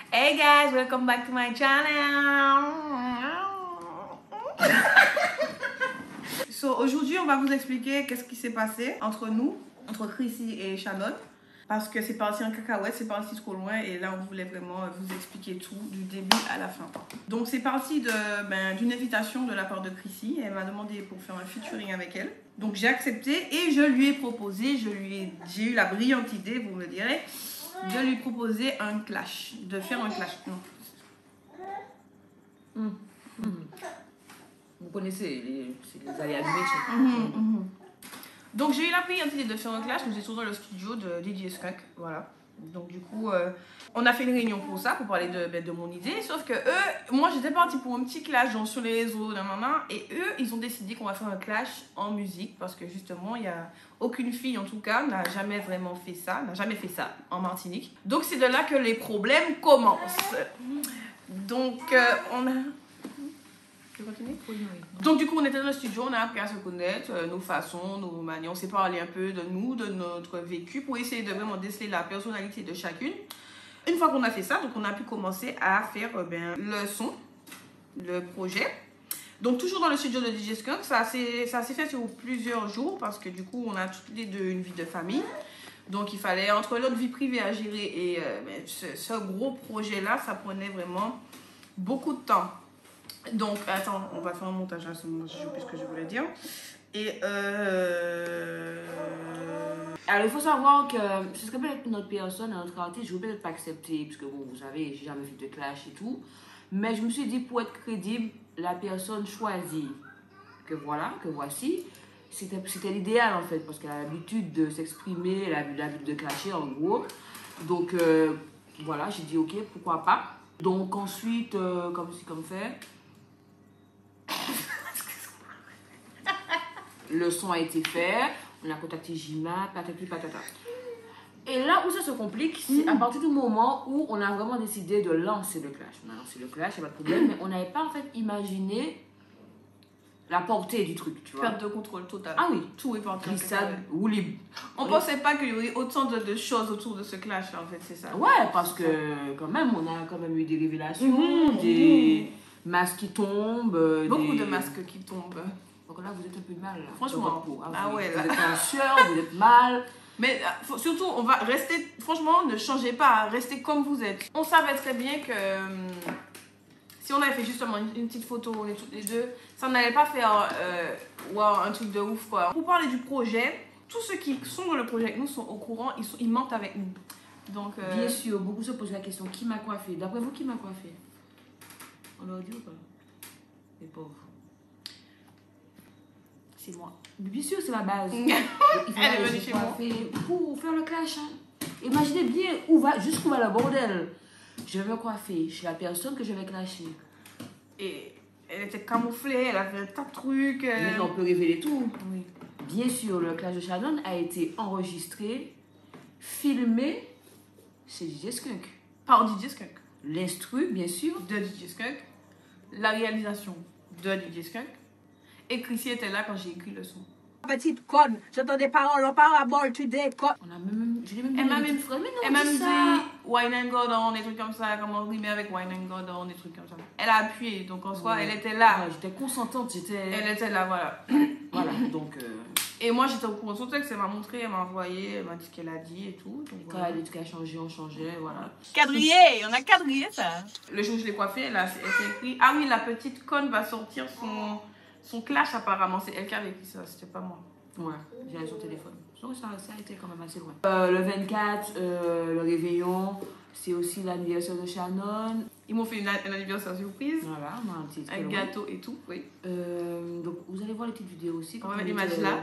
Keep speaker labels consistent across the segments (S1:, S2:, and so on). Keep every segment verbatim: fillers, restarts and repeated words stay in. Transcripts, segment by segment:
S1: Hey guys, welcome back to my channel. So, aujourd'hui, on va vous expliquer qu'est-ce qui s'est passé entre nous, entre Chrissy et Shannon. Parce que c'est parti en cacahuète, c'est parti trop loin et là on voulait vraiment vous expliquer tout du début à la fin. Donc c'est parti de, ben, d'une invitation de la part de Chrissy. Elle m'a demandé pour faire un featuring avec elle. Donc j'ai accepté et je lui ai proposé, je lui ai, j'ai eu la brillante idée, vous me direz, de lui proposer un clash, de faire un clash. Non.
S2: Mmh. Mmh. Vous connaissez les, les aléas du métier.
S1: Mmh, mmh. Donc j'ai eu la brillante idée de faire un clash, nous étions dans le studio de D J Skunk, voilà. Donc du coup, euh, on a fait une réunion pour ça, pour parler de, de mon idée, sauf que eux, moi j'étais partie pour un petit clash genre, sur les réseaux, nan, nan, nan, et eux, ils ont décidé qu'on va faire un clash en musique, parce que justement, il n'y a aucune fille en tout cas, n'a jamais vraiment fait ça, n'a jamais fait ça en Martinique. Donc c'est de là que les problèmes commencent. Donc euh, on a... Je continue ?
S2: Oui, oui.
S1: Donc du coup on était dans le studio, on a appris à se connaître, euh, nos façons, nos manières, on s'est parlé un peu de nous, de notre vécu pour essayer de vraiment déceler la personnalité de chacune. Une fois qu'on a fait ça, donc on a pu commencer à faire euh, ben, le son, le projet. Donc toujours dans le studio de D J Skunk, ça s'est fait sur plusieurs jours parce que du coup on a toutes les deux une vie de famille. Donc il fallait, entre notre vie privée à gérer et euh, ben, ce, ce gros projet là, ça prenait vraiment beaucoup de temps. Donc, attends, on va faire un montage à ce moment, j'ai oublié ce que je voulais dire. Et euh...
S2: Alors, il faut savoir que ce serait peut-être notre personne, notre artiste, je ne vais peut-être pas accepter, parce que bon, vous savez, j'ai jamais fait de clash et tout. Mais je me suis dit, pour être crédible, la personne choisie, que voilà, que voici, c'était l'idéal en fait, parce qu'elle a l'habitude de s'exprimer, elle a l'habitude de clasher en gros. Donc, euh, voilà, j'ai dit, ok, pourquoi pas. Donc, ensuite, euh, comme si, comme fait. Le son a été fait, on a contacté Jima, patati patata. Et là où ça se complique, c'est mmh. à partir du moment où on a vraiment décidé de lancer le clash. On a lancé le clash, il n'y a pas de problème, mais on n'avait pas en fait imaginé la portée du truc, tu vois.
S1: Perte de contrôle total.
S2: Ah oui.
S1: Tout est parti.
S2: Glissade ou libre.
S1: On ne pensait pas qu'il y aurait autant de, de choses autour de ce clash, en fait, c'est ça.
S2: Ouais, parce que quand même, on a quand même eu des révélations, mmh. des masques qui tombent.
S1: Beaucoup
S2: des...
S1: de masques qui tombent.
S2: Donc là, vous êtes un peu mal. Là,
S1: franchement.
S2: Ah,
S1: ah ouais,
S2: là.
S1: Vous
S2: êtes en sueur, vous êtes mal.
S1: Mais faut, surtout, on va rester... Franchement, ne changez pas. Restez comme vous êtes. On savait très bien que... Euh, si on avait fait justement une, une petite photo, on est toutes les deux, ça n'allait pas faire euh, wow, un truc de ouf, quoi. Pour parler du projet, tous ceux qui sont dans le projet avec nous sont au courant, ils, sont, ils mentent avec nous. Donc, euh...
S2: bien sûr, beaucoup se posent la question, qui m'a coiffé? D'après vous, qui m'a coiffé? On leur dit ou pas? Les pauvres.
S1: C'est moi.
S2: Bien sûr, c'est la base. Il
S1: faut Elle est venue chez moi.
S2: Pour faire le clash. Hein. Imaginez bien où va, jusqu'où va le bordel. Je vais me coiffer chez la personne que je vais clasher.
S1: Et elle était camouflée, elle avait un tas de trucs. Euh...
S2: Maintenant, on peut révéler tout.
S1: Oui.
S2: Bien sûr, le clash de Shannon a été enregistré, filmé chez D J Skunk.
S1: Par D J Skunk.
S2: L'instru, bien sûr.
S1: De D J Skunk. La réalisation de D J Skunk. Et Chrissy était là quand j'ai écrit le son.
S3: Petite conne, j'entends des paroles, on parle à bord today, conne.
S2: On a même, je l'ai même dit.
S1: Elle m'a même, elle m'a
S2: dit,
S1: dit Wine and Gordon, des trucs comme ça, comment rimer avec Wine and Gordon, des trucs comme ça. Elle a appuyé, donc en soi, ouais. Elle était là.
S2: Ouais, j'étais consentante, j'étais.
S1: Elle était là, voilà.
S2: Voilà, donc. Euh...
S1: Et moi, j'étais au courant de son texte, elle m'a montré, elle m'a envoyé, elle m'a dit ce qu'elle a dit et tout. Donc,
S2: quand
S1: voilà.
S2: elle a dit qu'elle a changé, on changeait, voilà.
S1: Quadrillé, on a quadrillé ça. Le jour où je l'ai coiffée, elle a écrit ah oui, la petite conne va sortir son. Son clash, apparemment, c'est elle qui avait écrit ça, c'était pas moi.
S2: Ouais, j'avais son téléphone. Donc ça, ça a été quand même assez loin. Euh, le vingt-quatre, euh, le réveillon, c'est aussi l'anniversaire de Shannon.
S1: Ils m'ont fait une, un anniversaire surprise.
S2: Voilà, on a un petit
S1: un gâteau et tout, oui.
S2: Euh, donc vous allez voir les petites vidéos aussi.
S1: On va mettre l'image là.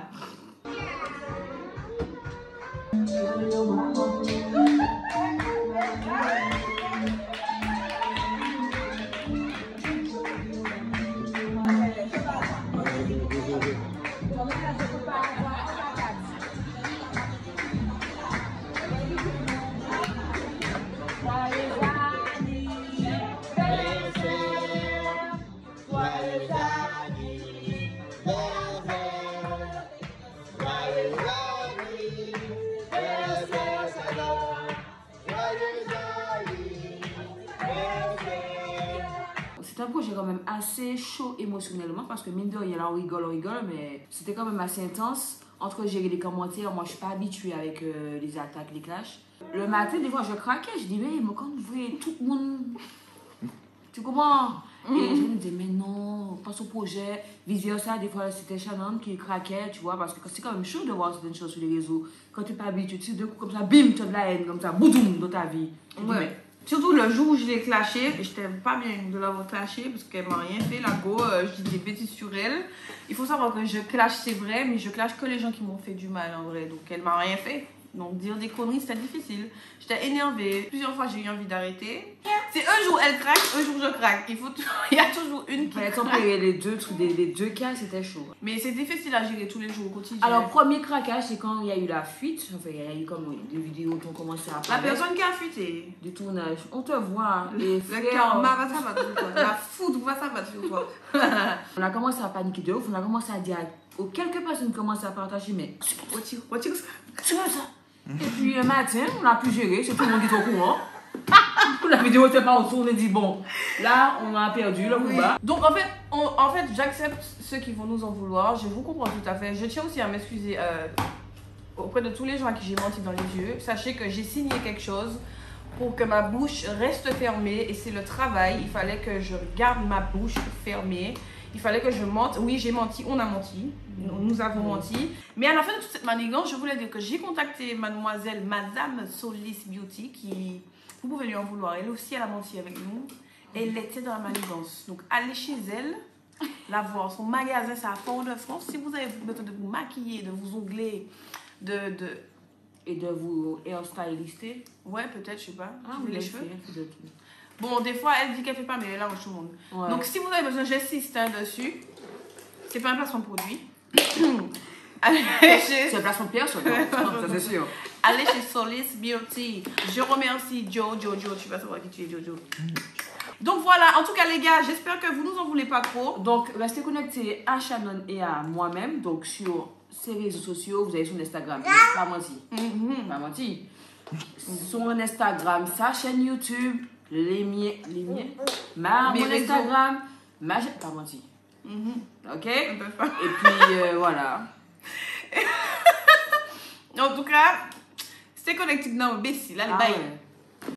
S2: c'était un projet quand même assez chaud émotionnellement parce que mine de rien, là on rigole, on rigole, mais c'était quand même assez intense. Entre gérer les commentaires, moi je suis pas habituée avec euh, les attaques, les clashs. Le matin, des fois je craquais, je dis, mais quand vous voyez tout le monde. Tu comprends? Mm-hmm. Et je me disais, mais non, pas ce projet. Vice versa, des fois c'était Shannon qui craquait, tu vois, parce que c'est quand même chaud de voir certaines choses sur les réseaux. Quand tu n'es pas habitué, tu sais, de coup comme ça, bim, tu as de la haine, comme ça, boudoum, dans ta vie.
S1: Ouais. Mais... Surtout le jour où je l'ai clashé, j'étais pas bien de l'avoir clashé parce qu'elle m'a rien fait. La go, euh, je dis des bêtises sur elle. Il faut savoir que je clash, c'est vrai, mais je clash que les gens qui m'ont fait du mal en vrai. Donc elle m'a rien fait. Donc dire des conneries, c'était difficile. J'étais énervée. Plusieurs fois, j'ai eu envie d'arrêter. C'est un jour elle craque, un jour je craque. Il, faut t... Il y a toujours une qui
S2: craque. Les deux, les, les deux cas, c'était chaud.
S1: Mais c'est difficile à gérer tous les jours au quotidien.
S2: Alors, premier craquage, c'est quand il y a eu la fuite. Enfin, il y a eu comme des vidéos qui ont commencé à
S1: apparaître. La personne qui a fuité.
S2: Du tournage. On te voit. Les
S1: le karma va s'abattre sur toi. La foudre va s'abattre sur toi.
S2: On a commencé à paniquer de ouf. On a commencé à dire aux quelques personnes qui commencent à partager, mais
S1: c'est quoi ça?
S2: Et puis le matin, on a pu gérer, c'est tout le monde qui est au courant. La vidéo était pas autour, on a dit bon, là on a perdu le combat.
S1: Oui. Donc en fait, on, en fait j'accepte ceux qui vont nous en vouloir, je vous comprends tout à fait. Je tiens aussi à m'excuser euh, auprès de tous les gens à qui j'ai menti dans les yeux. Sachez que j'ai signé quelque chose pour que ma bouche reste fermée et c'est le travail. Il fallait que je garde ma bouche fermée. Il fallait que je mente. Oui, j'ai menti, on a menti. Nous avons menti. Mais à la fin de toute cette manigance, je voulais dire que j'ai contacté mademoiselle Madame Solis Beauty qui, vous pouvez lui en vouloir, elle aussi elle a menti avec nous. Elle était dans la manigance. Donc allez chez elle, la voir. Son magasin c'est à Fort-de-France. Si vous avez besoin de vous maquiller, de vous ongler, de... de
S2: et de vous hairstylister.
S1: Ouais, peut-être, je sais pas.
S2: Ah,
S1: les cheveux.
S2: Fait, de tout.
S1: Bon, des fois, elle dit qu'elle fait pas, mais elle arrange tout le monde. Ouais. Donc, si vous avez besoin, j'insiste hein, dessus. C'est pas un placement de produit.
S2: chez... C'est un placement de personne, ça c'est sûr.
S1: Allez chez Solis Beauty. Je remercie Joe, Joe, Joe. Tu vas savoir qui tu es, Jojo. Donc voilà, en tout cas les gars, j'espère que vous nous en voulez pas trop.
S2: Donc, restez connectés à Shannon et à moi-même. Donc, sur ces réseaux sociaux, vous allez sur Instagram. Pas menti. Mm-hmm. Pas menti. Sur Instagram, sa chaîne YouTube. Les miens, les miens, ma, mon Instagram, ma, pas menti. Mm-hmm. Ok? Et puis, euh, voilà.
S1: En tout cas, c'est connecté dans le B C, là, les
S2: ah,
S1: bails.
S2: Ouais.